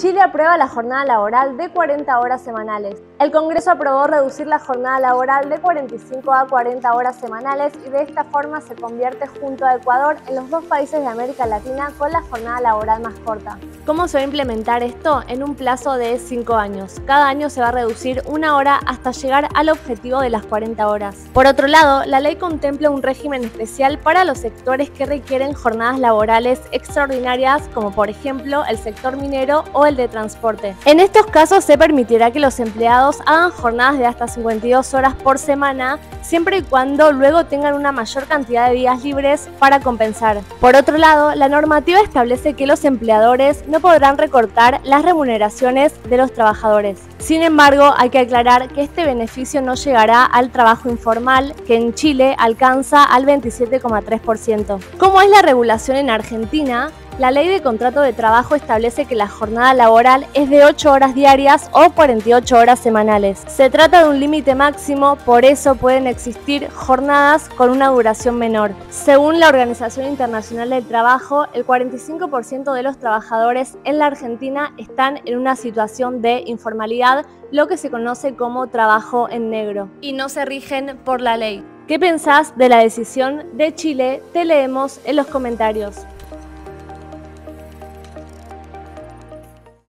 Chile aprueba la jornada laboral de 40 horas semanales. El Congreso aprobó reducir la jornada laboral de 45 a 40 horas semanales y de esta forma se convierte junto a Ecuador en los dos países de América Latina con la jornada laboral más corta. ¿Cómo se va a implementar esto? En un plazo de 5 años. Cada año se va a reducir 1 hora hasta llegar al objetivo de las 40 horas. Por otro lado, la ley contempla un régimen especial para los sectores que requieren jornadas laborales extraordinarias, como por ejemplo el sector minero o el de transporte. En estos casos se permitirá que los empleados hagan jornadas de hasta 52 horas por semana, siempre y cuando luego tengan una mayor cantidad de días libres para compensar. Por otro lado, la normativa establece que los empleadores no podrán recortar las remuneraciones de los trabajadores. Sin embargo, hay que aclarar que este beneficio no llegará al trabajo informal, que en Chile alcanza al 27,3%. ¿Cómo es la regulación en Argentina? La ley de contrato de trabajo establece que la jornada laboral es de 8 horas diarias o 48 horas semanales. Se trata de un límite máximo, por eso pueden existir jornadas con una duración menor. Según la Organización Internacional del Trabajo, el 45% de los trabajadores en la Argentina están en una situación de informalidad, lo que se conoce como trabajo en negro, y no se rigen por la ley. ¿Qué pensás de la decisión de Chile? Te leemos en los comentarios.